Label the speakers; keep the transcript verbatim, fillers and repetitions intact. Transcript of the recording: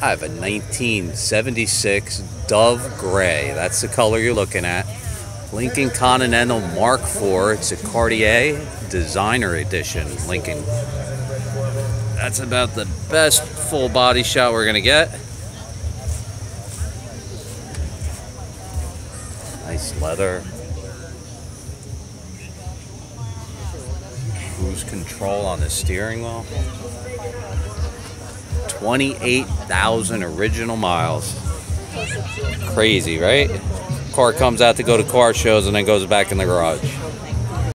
Speaker 1: I have a nineteen seventy-six Dove Gray. That's the color you're looking at. Lincoln Continental Mark four. It's a Cartier Designer Edition Lincoln. That's about the best full body shot we're gonna get. Nice leather. Cruise control on the steering wheel. twenty-eight thousand original miles. Crazy, right? Car comes out to go to car shows and then goes back in the garage.